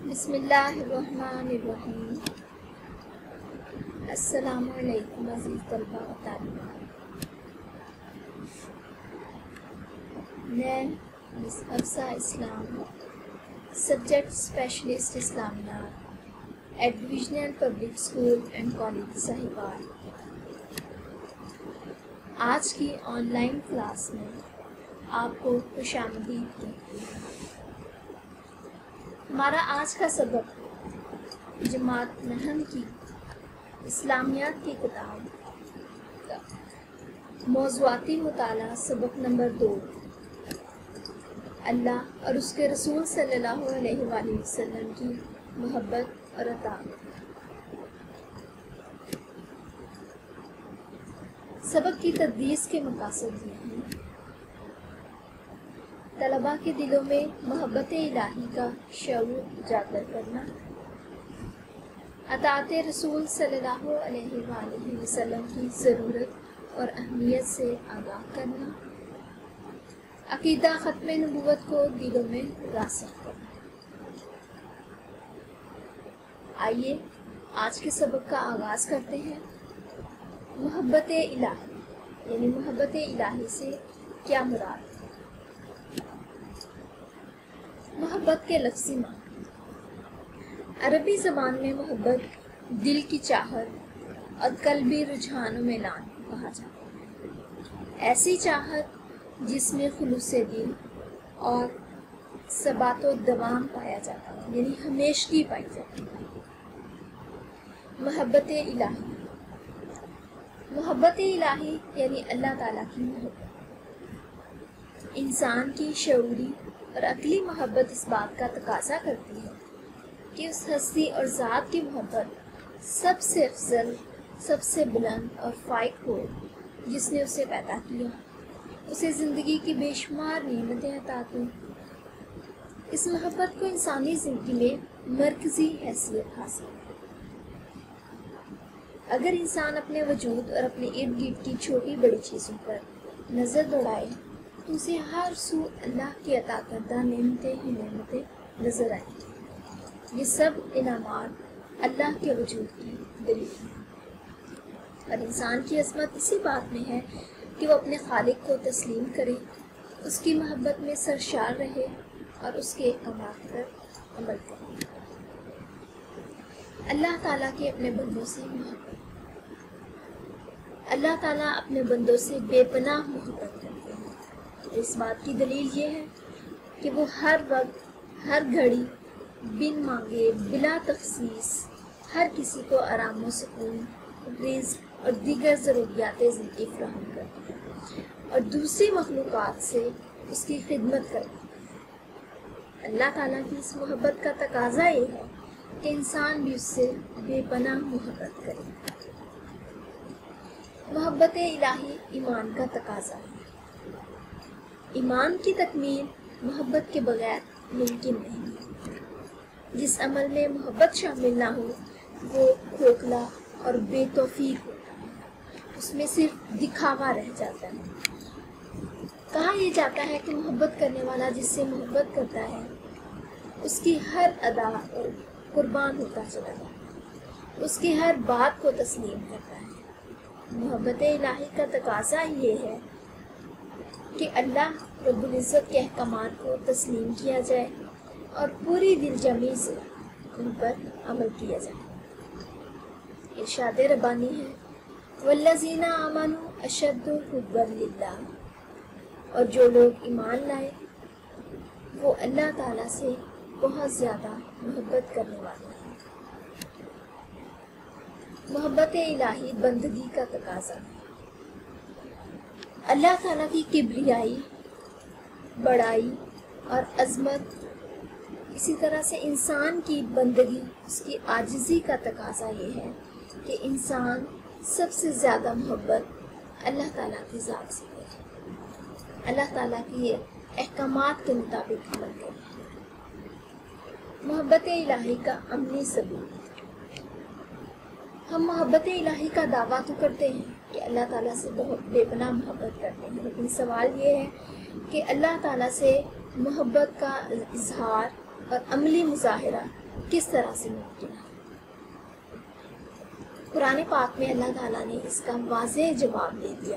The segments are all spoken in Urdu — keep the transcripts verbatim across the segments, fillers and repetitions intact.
بسم اللہ الرحمن الرحیم۔ السلام علیکم عزیز طلباء و طالبات، میں Miss Hafsa Islam, subject specialist Islamiyat at divisional public school and college Sahiwal, آج کی آن لائن کلاس میں آپ کو خوش آمدید کہتی ہوں۔ ہمارا آج کا سبق جماعت نہم کی اسلامیات کی کتاب کا موضوعاتی مطالعہ سبق نمبر دو، اللہ اور اس کے رسول صلی اللہ علیہ وآلہ وسلم کی محبت اور اطاعت۔ سبق کی تدریس کے مقاصد یہ ہیں: طلباء کے دلوں میں محبت الہی کا شعور اجاگر کرنا، اطاعت رسول صلی اللہ علیہ وآلہ وسلم کی ضرورت اور اہمیت سے آگاہ کرنا، عقیدہ ختم نبوت کو دلوں میں راسخ کرنا۔ آئیے آج کے سبق کا آغاز کرتے ہیں۔ محبت الہی یعنی محبت الہی سے کیا مراد؟ محبت کے لفظی معنی: عربی زبان میں محبت دل کی چاہت اور قلبی رجحان و میلان کہا جاتا ہے۔ ایسی چاہت جس میں خلوص دل اور ثبات و دوام پایا جاتا ہے، یعنی ہمیشگی پائی جاتی ہے۔ محبت الہی محبت الہی یعنی اللہ تعالیٰ کی محبت۔ انسان کی شعوری اور عقلی محبت اس بات کا تقاضا کرتی ہے کہ اس ہستی اور ذات کی محبت سب سے افضل، سب سے بلند اور فائق ہو جس نے اسے پیدا کیا، اسے زندگی کی بے شمار نعمتیں عطا کی۔ اس محبت کو انسانی زندگی میں مرکزی حیثیت حاصل ہے۔ اگر انسان اپنے وجود اور اپنے ارد گرد کی چھوٹی بڑی چیزوں پر نظر دوڑائے تو اسے ہر سو اللہ کی عطا کردہ نعمتیں ہی نعمتیں نظر آئیں گی۔ یہ سب انعامات اللہ کے وجود کی دلیل ہیں، اور انسان کی عظمت اسی بات میں ہے کہ وہ اپنے خالق کو تسلیم کرے، اس کی محبت میں سرشار رہے اور اس کے احکامات پر عمل کرے۔ اللہ تعالیٰ کے اپنے بندوں سے محبت۔ اللہ تعالیٰ اپنے بندوں سے بے پناہ محبت کرتے ہیں۔ اس بات کی دلیل یہ ہے کہ وہ ہر وقت، ہر گھڑی، بن مانگے، بلا تخصیص ہر کسی کو آرام و سکون، رزق اور دیگر ضروریات زندگی فراہم کرتے ہیں اور دوسری مخلوقات سے اس کی خدمت کرتے ہیں۔ اللہ تعالیٰ کی اس محبت کا تقاضا یہ ہے کہ انسان بھی اس سے بے پناہ محبت کرے۔ محبت الہی ایمان کا تقاضا ہے۔ ایمان کی تکمیل محبت کے بغیر ممکن نہیں ہے۔ جس عمل میں محبت شامل نہ ہو وہ کھوکھلا اور بے توفیق ہوتا ہے، اس میں صرف دکھاوا رہ جاتا ہے۔ کہا یہ جاتا ہے کہ محبت کرنے والا جس سے محبت کرتا ہے اس کی ہر ادا اور قربان ہوتا چلا جاتا ہے، اس کی ہر بات کو تسلیم کرتا ہے۔ محبت الہی کا تقاضا یہ ہے کہ اللہ رب العزت کے احکامات کو تسلیم کیا جائے اور پوری دل جمعی سے ان پر عمل کیا جائے۔ ارشاد ربانی ہے: والذین آمنوا اشد حبا للہ، اور جو لوگ ایمان لائے وہ اللہ تعالیٰ سے بہت زیادہ محبت کرنے والے ہیں۔ محبت الہی بندگی کا تقاضا ہے۔ اللہ تعالیٰ کی کبریائی، بڑائی اور عظمت، اسی طرح سے انسان کی بندگی، اس کی عاجزی کا تقاضا یہ ہے کہ انسان سب سے زیادہ محبت اللہ تعالیٰ کی ذات سے کرے، اللہ تعالیٰ کی احکامات کے مطابق عمل کرے۔ محبت الہی کا عملی ثبوت: ہم محبت الہی کا دعویٰ تو کرتے ہیں کہ اللہ تعالیٰ سے بہت بے پناہ محبت کرتے ہیں، لیکن سوال یہ ہے کہ اللہ تعالیٰ سے محبت کا اظہار اور عملی مظاہرہ کس طرح سے ممکن ہے؟ قرآن پاک میں اللہ تعالیٰ نے اس کا واضح جواب دے دیا۔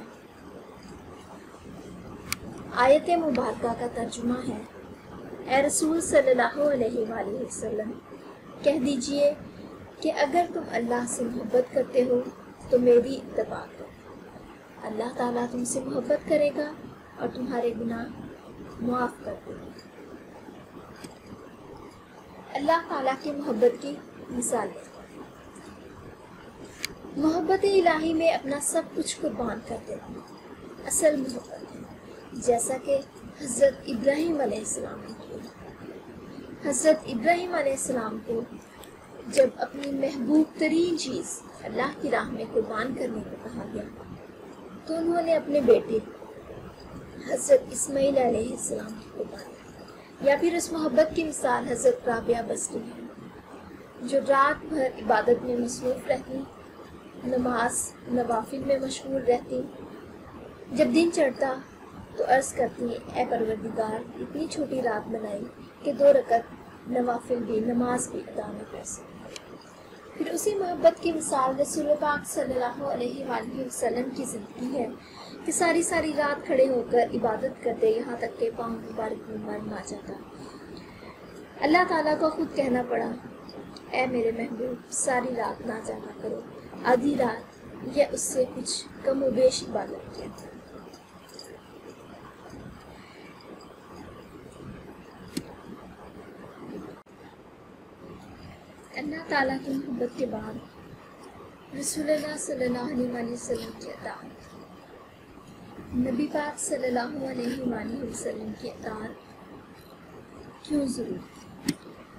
آیت مبارکہ کا ترجمہ ہے، اے رسول صلی اللہ علیہ وآلہ وسلم، کہہ دیجئے کہ اگر تم اللہ سے محبت کرتے ہو تو میری اتباع کرو۔ اللہ تعالیٰ تم سے محبت کرے گا اور تمہارے گناہ معاف کر دے گا۔ اللہ تعالیٰ کی محبت کی مثالیں۔ محبت الہی میں اپنا سب کچھ قربان کر دینا اصل محبت ہے، جیسا کہ حضرت ابراہیم علیہ السلام نے کیا۔ حضرت ابراہیم علیہ السلام کو جب اپنی محبوب ترین چیز اللہ کی راہ میں قربان کرنے کو کہا گیا تو انہوں نے اپنے بیٹے حضرت اسماعیل علیہ السلام کی قربانی کی۔ یا پھر اس محبت کی مثال حضرت رابعہ بصری ہے، جو رات بھر عبادت میں مصروف رہتی، نماز نوافل میں مشغول رہتی۔ جب دن چڑھتا تو عرض کرتی، اے پروردگار، اتنی چھوٹی رات بنائی کہ دو رکعت نوافل بھی نماز بھی ادا نہ کر سکتی۔ پھر اسی محبت کی مثال رسول پاک صلی اللہ علیہ وآلہ وسلم کی زندگی ہے کہ ساری ساری رات کھڑے ہو کر عبادت کرتے، یہاں تک کہ پاؤں مبارک میں مرم آ جاتا۔ اللہ تعالیٰ کو خود کہنا پڑا، اے میرے محبوب، ساری رات نہ جاگا کرو، آدھی رات یا اس سے کچھ کم و بیش عبادت کیا۔ اللہ تعالیٰ کی محبت کے بعد رسول اللہ صلی اللہ علیہ وآلہ وسلم کی اطاعت۔ نبی پاک صلی اللہ علیہ وآلہ وسلم کی اطاعت کیوں ضروری؟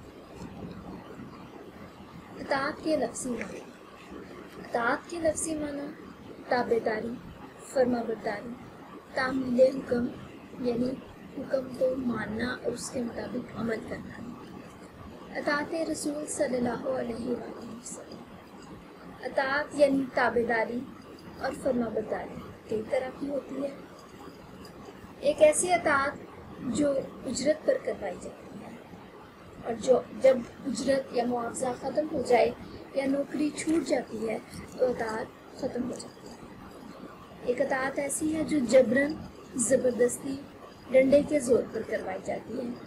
اطاعت کے لفظی معنی۔ اطاعت کے لفظی معنی تابعداری، فرما برداری، تعمیل حکم یعنی حکم کو ماننا اور اس کے مطابق عمل کرنا۔ اطاعت رسول صلی اللہ علیہ وآلہ وسلم۔ اطاعت یعنی تابعداری اور فرما برداری کئی طرح کی ہوتی ہے۔ ایک ایسی اطاعت جو اجرت پر کروائی جاتی ہے اور جو جب اجرت یا معاوضہ ختم ہو جائے یا نوکری چھوٹ جاتی ہے تو اطاعت ختم ہو جاتی ہے۔ ایک اطاعت ایسی ہے جو جبراً، زبردستی، ڈنڈے کے زور پر کروائی جاتی ہے،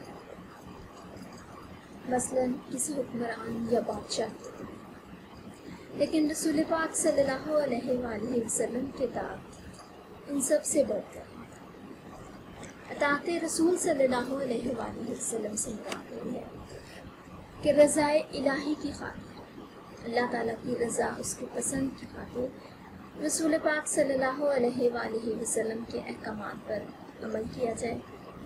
مثلاً کسی حکمران یا بادشاہ کی۔ لیکن رسول پاک صلی اللہ علیہ وآلہ وسلم کی اطاعت ان سب سے بڑھ کر اطاعت رسول صلی اللہ علیہ وآلہ وسلم سے مراد یہ ہے کہ رضا الہی کی خاطر، اللہ تعالیٰ کی رضا، اس کی پسند کی خاطر رسول پاک صلی اللہ علیہ وآلہ وسلم کے احکامات پر عمل کیا جائے۔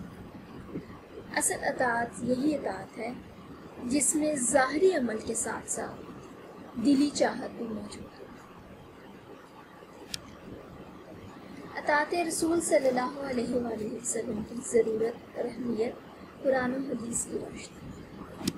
اصل اطاعت یہی اطاعت ہے جس میں ظاہری عمل کے ساتھ ساتھ دلی چاہت بھی موجود ہے۔ اطاعت رسول صلی اللہ علیہ وآلہ وسلم کی ضرورت اور اہمیت قرآن و حدیث کی روشنی۔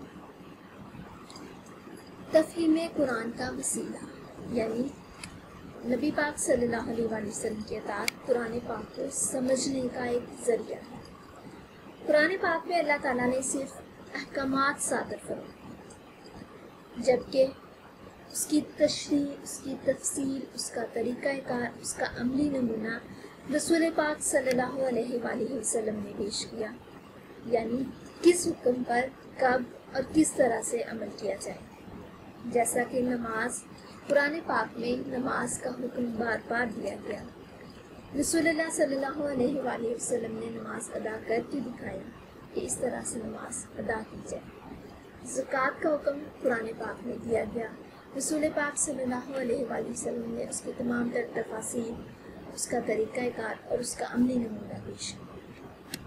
تفہیم قرآن کا وسیلہ یعنی نبی پاک صلی اللہ علیہ وآلہ وسلم کی اطاعت قرآن پاک کو سمجھنے کا ایک ذریعہ ہے۔ قرآن پاک میں اللہ تعالیٰ نے صرف احکامات صادر فرمائے، جبکہ اس کی تشریح، اس کی تفصیل، اس کا طریقہ کار، اس کا عملی نمونہ رسول پاک صلی اللہ علیہ وآلہ وسلم نے پیش کیا، یعنی کس حکم پر کب اور کس طرح سے عمل کیا جائے۔ جیسا کہ نماز، قرآن پاک میں نماز کا حکم بار بار دیا گیا، رسول اللہ صلی اللہ علیہ وآلہ وسلم نے نماز ادا کر کے دکھایا کہ اس طرح سے نماز ادا کی جائے۔ زکوٰۃ کا حکم قرآن پاک میں دیا گیا، رسول پاک صلی اللہ علیہ وآلہ وسلم نے اس کی تمام تر تفاصیل، اس کا طریقہ کار اور اس کا عملی نمونہ پیش کیا۔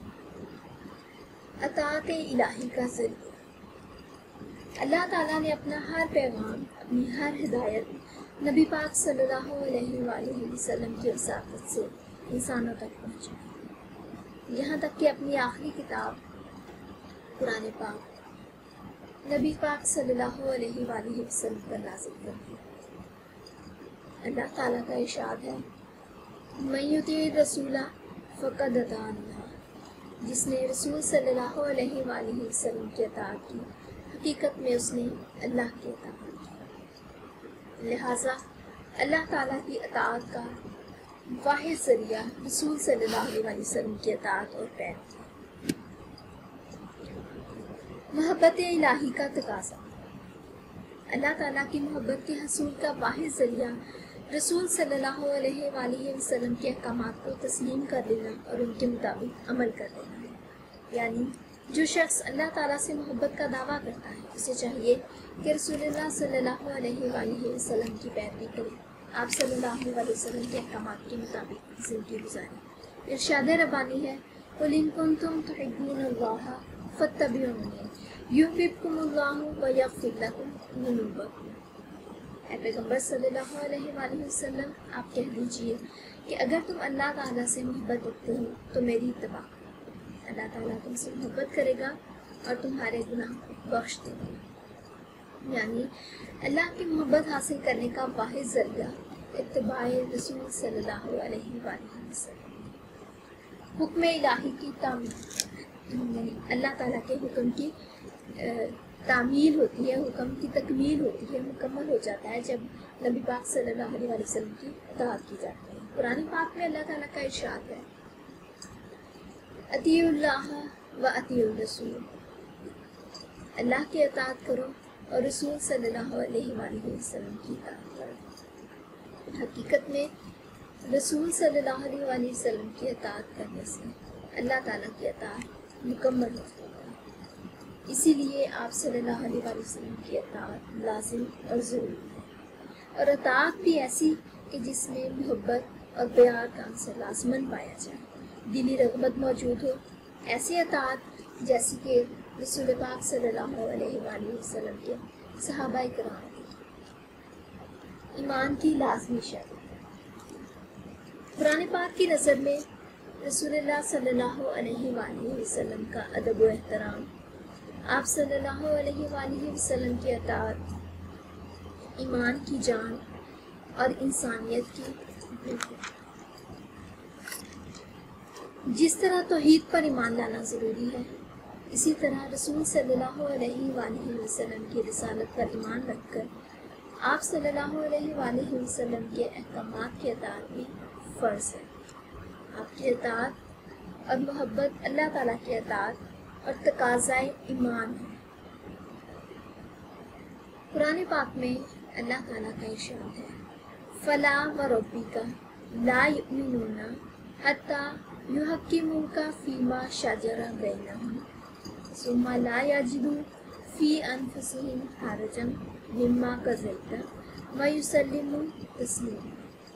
اطاعت الہی کا ذریعہ۔ اللہ تعالیٰ نے اپنا ہر پیغام، اپنی ہر ہدایت نبی پاک صلی اللہ علیہ وآلہ وسلم کی وساطت سے انسانوں تک پہنچایا، یہاں تک کہ اپنی آخری کتاب قرآن پاک نبی پاک صلی اللہ علیہ وآلہ وسلم پر نازل کر دیا۔ اللہ تعالیٰ کا ارشاد ہے، من یطیع الرسول فقد اطاع اللہ، جس نے رسول صلی اللہ علیہ وآلہ وسلم کی اطاعت کی، حقیقت میں اس نے اللہ کی اطاعت کی۔ لہٰذا اللہ تعالیٰ کی اطاعت کا واحد ذریعہ رسول صلی اللہ علیہ وسلم کی اطاعت اور پیروی ہے۔ محبت الہی کا تقاضا۔ اللہ تعالیٰ کی محبت کے حصول کا واحد ذریعہ رسول صلی اللہ علیہ وآلہ وسلم کے احکامات کو تسلیم کر لینا اور ان کے مطابق عمل کر لینا ہے۔ یعنی جو شخص اللہ تعالیٰ سے محبت کا دعویٰ کرتا ہے، اسے چاہیے کہ رسول اللہ صلی اللہ علیہ وآلہ وسلم کی پیروی کرے، آپ صلی اللہ علیہ وسلم کے احکامات کے مطابق زندگی گزاریں۔ ارشاد ربانی ہے، قُلْ إِن كُنتُمْ تُحِبُّونَ اللَّهَ فَاتَّبِعُونِي يُحْبِبْكُمُ اللَّهُ وَيَغْفِرْ لَكُمْ ذُنُوبَكُمْ۔ اے پیغمبر صلی اللہ علیہ وآلہ وسلم، آپ کہہ دیجئے کہ اگر تم اللہ تعالیٰ سے محبت رکھتے ہو تو میری اتباع کرو، اللہ تعالیٰ تم سے محبت کرے گا اور تمہارے گناہ بخش دے گا۔ یعنی اللہ کی محبت حاصل کرنے کا واحد ذریعہ اتباع رسول صلی اللہ علیہ وآلہ وسلم۔ حکم الہی کی تعمیل، یعنی اللہ تعالیٰ کے حکم کی تعمیل ہوتی ہے، حکم کی تکمیل ہوتی ہے، مکمل ہو جاتا ہے جب نبی پاک صلی اللہ علیہ وسلم کی اطاعت کی جاتی ہے۔ قرآن پاک میں اللہ تعالیٰ کا ارشاد ہے، اطیعوا اللہ و اطیعوا الرسول، اللہ کی اطاعت کرو اور رسول صلی اللہ علیہ وآلہ وسلم کی اطاعت کرو۔ حقیقت میں رسول صلی اللہ علیہ وآلہ وسلم کی اطاعت کرنے سے اللہ تعالیٰ کی اطاعت مکمل ہوتی ہے۔ اسی لیے آپ صلی اللہ علیہ وآلہ وسلم کی اطاعت لازم اور ضروری ہے، اور اطاعت بھی ایسی کہ جس میں محبت اور پیار کا عنصر لازماً پایا جائے، دلی رغبت موجود ہو، ایسی اطاعت جیسی کہ رسول پاک صلی اللہ علیہ وآلہ وسلم کے صحابہ کرام کی۔ ایمان کی لازمی شرط۔ قرآن پاک کی نظر میں رسول اللہ صلی اللہ علیہ وآلہ وسلم کا ادب و احترام، آپ صلی اللہ علیہ وآلہ وسلم کی اطاعت ایمان کی جان اور انسانیت کی بنیاد ہے۔ جس طرح توحید پر ایمان لانا ضروری ہے، اسی طرح رسول صلی اللہ علیہ وآلہ وسلم کی رسالت پر ایمان رکھ کر آپ صلی اللہ علیہ وآلہ وسلم کے احکامات کی اطاعت بھی فرض ہے۔ آپ کی اطاعت اور محبت اللہ تعالیٰ کی اطاعت اور تقاضائے ایمان ہے۔ قرآن پاک میں اللہ تعالیٰ کا ارشاد ہے، فَلَا وَرَبِّكَ لَا يُؤْمِنُونَ حَتَّى يُحَكِّمُوكَ فِيمَا شَجَرَ بَيْنَهُمْ ثُمَّ لَا يَجِدُوا فِي أَنفُسِهِمْ حَرَجًا مِمَّا قَضَيْتَ وَيُسَلِّمُوا تَسْلِيمًا۔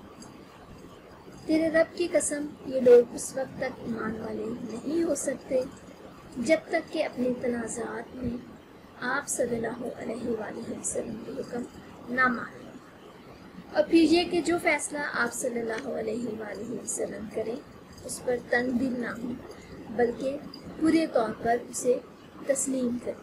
تیرے رب کی قسم، یہ لوگ اس وقت تک ایمان والے نہیں ہو سکتے جب تک کہ اپنے تنازعات میں آپ صلی اللہ علیہ وآلہ وسلم کے حکم نہ مانیں، اور پھر یہ کہ جو فیصلہ آپ صلی اللہ علیہ وآلہ وسلم کریں اس پر تنگ دل نہ ہوں، بلکہ پورے طور پر اسے تسلیم کریں۔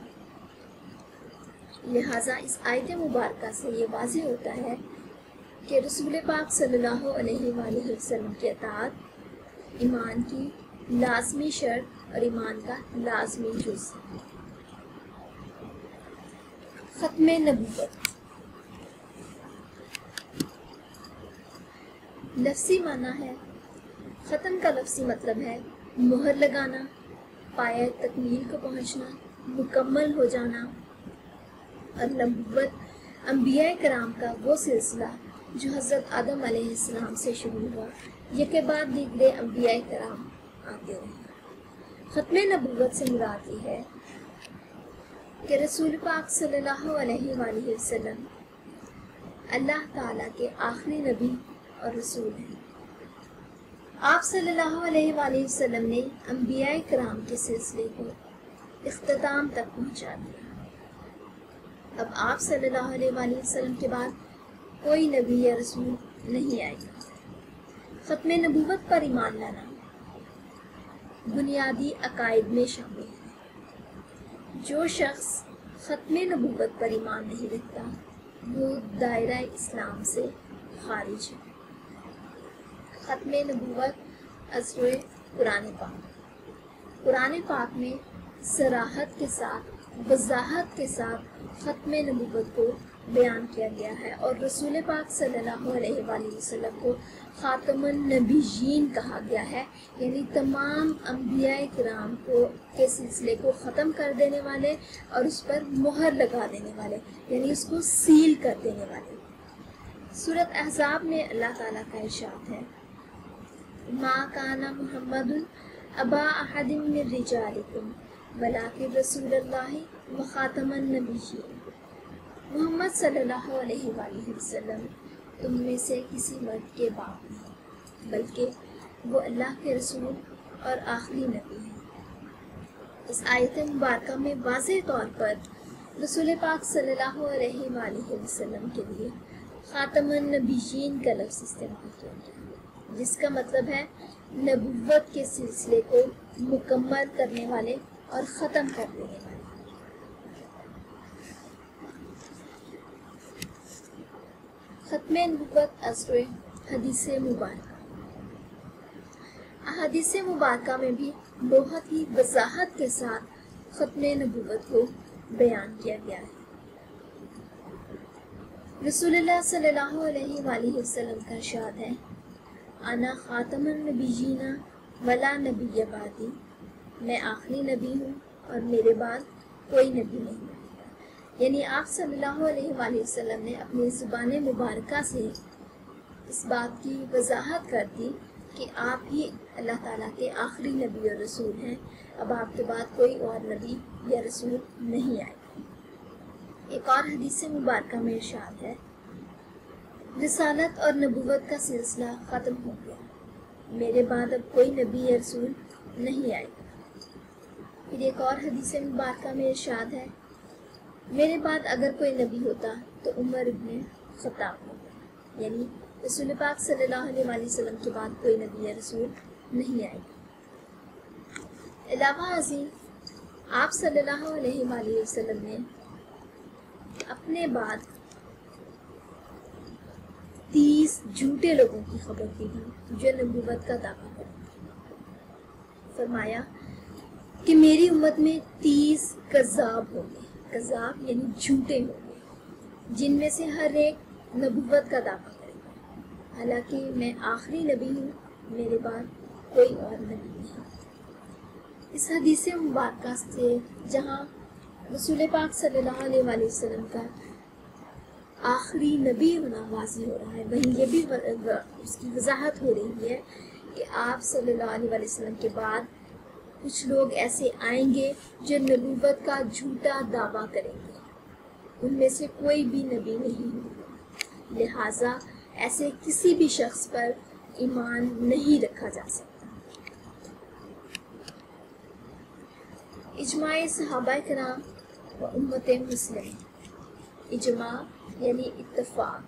لہٰذا اس آیت مبارکہ سے یہ واضح ہوتا ہے کہ رسول پاک صلی اللہ علیہ وآلہ وسلم کی اطاعت ایمان کی لازمی شرط اور ایمان کا لازمی جز ہے۔ ختم نبوت۔ لفظی معنی ہے، ختم کا لفظی مطلب ہے مہر لگانا، پایہ تکمیل کو پہنچنا، مکمل ہو جانا، اور نبوت انبیاء کرام کا وہ سلسلہ جو حضرت آدم علیہ السلام سے شروع ہوا، یہ کے بعد دیگرے انبیاء کرام آتے رہے۔ ختم نبوت سے مراد یہ ہے کہ رسول پاک صلی اللہ علیہ وآلہ وسلم اللہ تعالیٰ کے آخری نبی اور رسول ہیں۔ آپ صلی اللہ علیہ وآلہ وسلم نے انبیاء کرام کے سلسلے کو اختتام تک پہنچا دیا۔ اب آپ صلی اللہ علیہ وآلہ وسلم کے بعد کوئی نبی یا رسول نہیں آئے گا۔ ختم نبوت پر ایمان لانا بنیادی عقائد میں شامل ہے۔ جو شخص ختم نبوت پر ایمان نہیں رکھتا وہ دائرہ اسلام سے خارج ہے۔ ختم نبوت از روئے قرآن پاک۔ قرآن پاک میں صراحت کے ساتھ وضاحت کے ساتھ ختم نبوت کو بیان کیا گیا ہے، اور رسول پاک صلی اللہ علیہ وآلہ وسلم کو خاتم النبیین کہا گیا ہے، یعنی تمام انبیاء کرام کو کے سلسلے کو ختم کر دینے والے اور اس پر مہر لگا دینے والے، یعنی اس کو سیل کر دینے والے۔ سورۃ احزاب میں اللہ تعالیٰ کا ارشاد ہے، ما کان محمد ابا احد من رجالکم ولکن رسول اللہ وخاتم النبیین۔ محمد صلی اللہ علیہ وآلہ وسلم تم میں سے کسی مرد کے باپ نہیں، بلکہ وہ اللہ کے رسول اور آخری نبی ہیں۔ اس آیت مبارکہ میں واضح طور پر رسول پاک صلی اللہ علیہ وآلہ وسلم کے لیے خاتم النبیین کا لفظ استعمال کیا گیا، جس کا مطلب ہے نبوت کے سلسلے کو مکمل کرنے والے اور ختم کر دینے والے۔ ختم نبوت اثر حدیث مبارکہ۔ احادیث مبارکہ میں بھی بہت ہی وضاحت کے ساتھ ختم نبوت کو بیان کیا گیا ہے۔ رسول اللہ صلی اللہ علیہ وآلہ وسلم کا ارشاد ہے، انا خاتم النبیین ولا نبی بعدی، میں آخری نبی ہوں اور میرے بعد کوئی نبی نہیں ہے۔ یعنی آپ صلی اللہ علیہ وآلہ وسلم نے اپنی زبان مبارکہ سے اس بات کی وضاحت کر دی کہ آپ ہی اللہ تعالیٰ کے آخری نبی اور رسول ہیں، اب آپ کے بعد کوئی اور نبی یا رسول نہیں آئے گا۔ ایک اور حدیث مبارکہ میں ارشاد ہے، رسالت اور نبوت کا سلسلہ ختم ہو گیا، میرے بعد اب کوئی نبی یا رسول نہیں آئے گا۔ پھر ایک اور حدیث مبارکہ میں ارشاد ہے، میرے بعد اگر کوئی نبی ہوتا تو عمر ابن خطاب ہوگا، یعنی رسول پاک صلی اللہ علیہ وآلہ وسلم کے بعد کوئی نبی یا رسول نہیں آئے گا۔ علاوہ ازیں آپ صلی اللہ علیہ وآلہ وسلم نے اپنے بعد تیس جھوٹے لوگوں کی خبر دی تھی جو نبوت کا دعویٰ کرتے ہیں۔ فرمایا کہ میری امت میں تیس کذاب ہوں گے، کذاب یعنی جھوٹے ہوں گے، جن میں سے ہر ایک نبوت کا دعویٰ کرے گا، حالانکہ میں آخری نبی ہوں، میرے بعد کوئی اور نبی نہیں۔ اس حدیث مبارکہ سے جہاں رسول پاک صلی اللہ علیہ وآلہ وسلم کا آخری نبی ہونا واضح ہو رہا ہے، وہیں یہ بھی اس کی وضاحت ہو رہی ہے کہ آپ صلی اللہ علیہ وآلہ وسلم کے بعد کچھ لوگ ایسے آئیں گے جو نبوت کا جھوٹا دعویٰ کریں گے، ان میں سے کوئی بھی نبی نہیں ہوگا، لہٰذا ایسے کسی بھی شخص پر ایمان نہیں رکھا جا سکتا۔ اجماع صحابہ کرام و امت مسلم۔ اجماع یعنی اتفاق،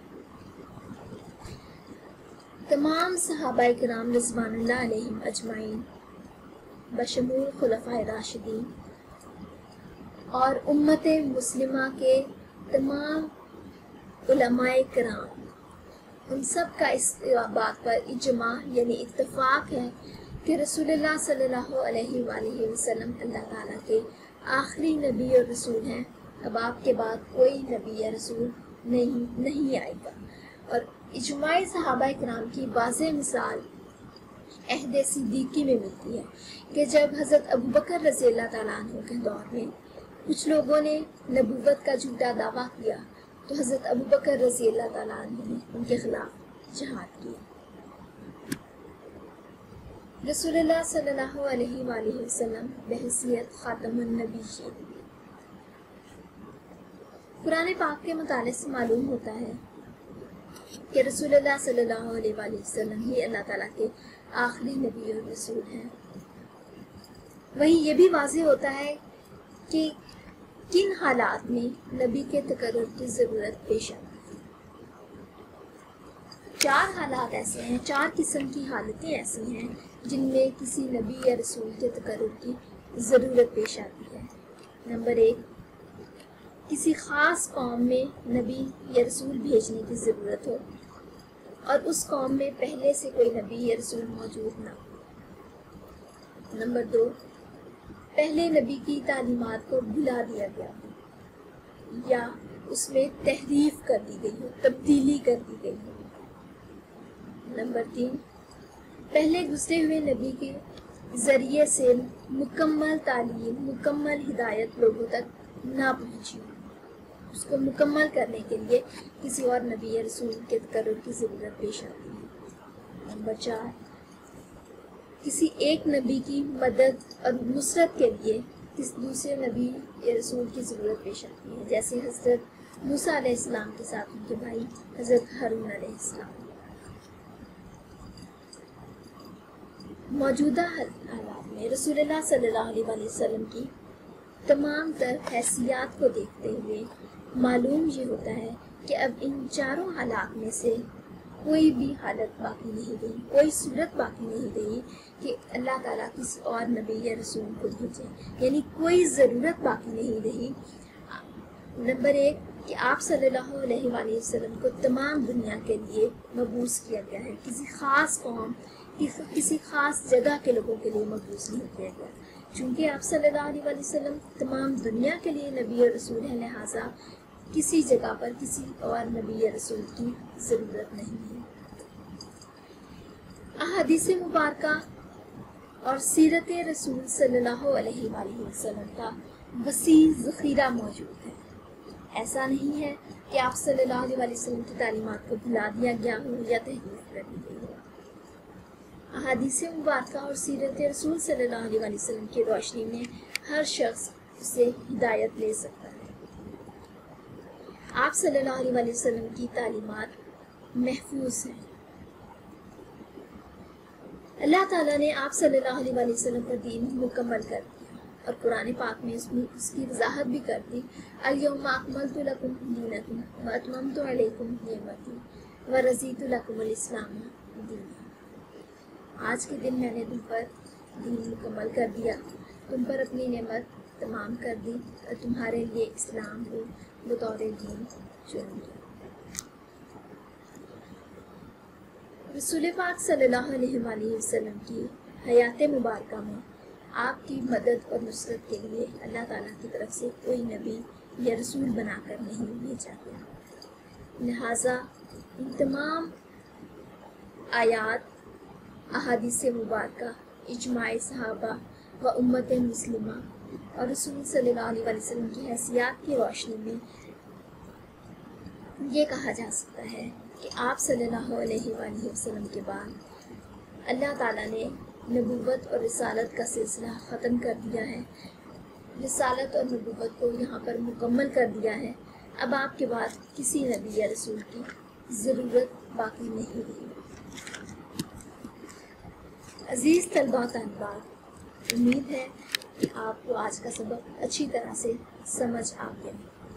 تمام صحابہ کرام رضوان اللہ علیہم اجمعین بشمول خلفائے راشدین اور امت مسلمہ کے تمام علماء کرام، ان سب کا اس بات پر اجماع یعنی اتفاق ہے کہ رسول اللہ صلی اللہ علیہ وآلہ وسلم اللہ تعالیٰ کے آخری نبی اور رسول ہیں، اب آپ کے بعد کوئی نبی یا رسول نہیں نہیں آئے گا۔ اور اجماع صحابہ کرام کی واضح مثال عہد صدیقی میں ملتی ہے کہ جب حضرت ابوبکر رضی اللہ تعالیٰ عنہ کے دور میں کچھ لوگوں نے نبوت کا جھوٹا دعویٰ کیا تو حضرت ابوبکر رضی اللہ تعالیٰ عنہ نے ان کے خلاف جہاد کیا۔ رسول اللہ صلی اللہ علیہ وآلہ وسلم بحیثیت خاتم النبیین۔ قرآن پاک کے مطالعے سے معلوم ہوتا ہے کہ رسول اللہ صلی اللہ علیہ وآلہ وسلم ہی اللہ تعالیٰ کے آخری نبی اور رسول ہیں۔ وہیں یہ بھی واضح ہوتا ہے کہ کن حالات میں نبی کے تقرر کی ضرورت پیش آتی ہے۔ چار حالات ایسے ہیں، چار قسم کی حالتیں ایسی ہیں جن میں کسی نبی یا رسول کے تقرر کی ضرورت پیش آتی ہے۔ نمبر ایک، کسی خاص قوم میں نبی یا رسول بھیجنے کی ضرورت ہو اور اس قوم میں پہلے سے کوئی نبی یا رسول موجود نہ ہو۔ نمبر دو، پہلے نبی کی تعلیمات کو بھلا دیا گیا ہو یا اس میں تحریف کر دی گئی ہو، تبدیلی کر دی گئی ہو۔ نمبر تین، پہلے گزرے ہوئے نبی کے ذریعے سے مکمل تعلیم، مکمل ہدایت لوگوں تک نہ پہنچی ہو، اس کو مکمل کرنے کے لیے کسی اور نبی یا رسول کے تقرر کی ضرورت پیش آتی ہے۔ نمبر چار، کسی ایک نبی کی مدد اور نصرت کے لیے کسی دوسرے نبی یا رسول کی ضرورت پیش آتی ہے، جیسے حضرت موسیٰ علیہ السلام کے ساتھ ان کے بھائی حضرت ہارون علیہ السلام۔ موجودہ حالات میں رسول اللہ صلی اللہ علیہ وآلہ وسلم کی تمام تر حیثیات کو دیکھتے ہوئے معلوم یہ ہوتا ہے کہ اب ان چاروں حالات میں سے کوئی بھی حالت باقی نہیں رہی، کوئی صورت باقی نہیں رہی کہ اللہ تعالیٰ کسی اور نبی یا رسول کو بھیجے، یعنی کوئی ضرورت باقی نہیں رہی۔ نمبر ایک کہ آپ صلی اللہ علیہ وآلہ وسلم کو تمام دنیا کے لیے مبعوث کیا گیا ہے، کسی خاص قوم، کسی خاص جگہ کے لوگوں کے لیے مبعوث نہیں کیا گیا، چونکہ آپ صلی اللہ علیہ وآلہ وسلم تمام دنیا کے لیے نبی اور رسول ہے، لہٰذا کسی جگہ پر کسی اور نبی یا رسول کی ضرورت نہیں ہے۔ احادیث مبارکہ اور سیرت رسول صلی اللہ علیہ وآلہ وسلم کا وسیع ذخیرہ موجود ہے۔ ایسا نہیں ہے کہ آپ صلی اللہ علیہ وآلہ وسلم کی تعلیمات کو بھلا دیا گیا ہو یا تحریف کر دی گئی ہو۔ احادیث مبارکہ اور سیرت رسول صلی اللہ علیہ وآلہ وسلم کی روشنی میں ہر شخص اسے ہدایت لے سکتا ہے۔ آپ صلی اللہ علیہ وآلہ وسلم کی تعلیمات محفوظ ہیں۔ اللہ تعالیٰ نے آپ صلی اللہ علیہ وآلہ وسلم کا دین مکمل کر دیا اور قرآن پاک میں اس میں اس کی وضاحت بھی کر دی، الیوم اکملت لکم دینکم واتممت علیکم نعمتی ورضیت لکم الاسلام دینا۔ آج کے دن میں نے تم پر دین مکمل کر دیا، تم پر اپنی نعمت تمام کر دی اور تمہارے لیے اسلام کو بطور دین چن لیا۔ رسول پاک صلی اللہ علیہ وآلہ وسلم کی حیات مبارکہ میں آپ کی مدد اور نصرت کے لیے اللہ تعالیٰ کی طرف سے کوئی نبی یا رسول بنا کر نہیں بھیجا گیا، لہٰذا ان تمام آیات، احادیث مبارکہ، اجماع صحابہ و امت مسلمہ اور رسول صلی اللہ علیہ وآلہ وسلم کی حیثیات کی روشنی میں یہ کہا جا سکتا ہے کہ آپ صلی اللہ علیہ وآلہ وسلم کے بعد اللہ تعالیٰ نے نبوت اور رسالت کا سلسلہ ختم کر دیا ہے، رسالت اور نبوت کو یہاں پر مکمل کر دیا ہے۔ اب آپ کے بعد کسی نبی یا رسول کی ضرورت باقی نہیں رہی۔ عزیز طلباء طالبات، امید ہے کہ آپ کو آج کا سبق اچھی طرح سے سمجھ آ گیا۔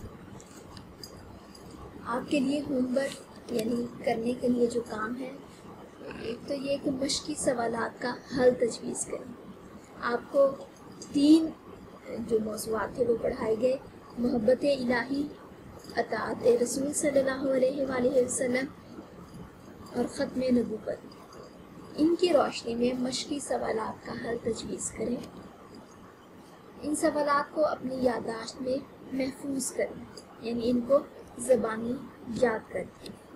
آپ کے لیے ہوم ورک یعنی کرنے کے لیے جو کام ہے، ایک تو یہ کہ مشقی سوالات کا حل تجویز کریں۔ آپ کو تین جو موضوعات تھے وہ پڑھائے گئے، محبت الہی، اطاعت رسول صلی اللہ علیہ وآلہ وسلم اور ختم نبوت۔ ان کی روشنی میں مشقی سوالات کا حل تجویز کریں۔ ان سوالات کو اپنی یادداشت میں محفوظ کریں، یعنی ان کو زبانی یاد کریں۔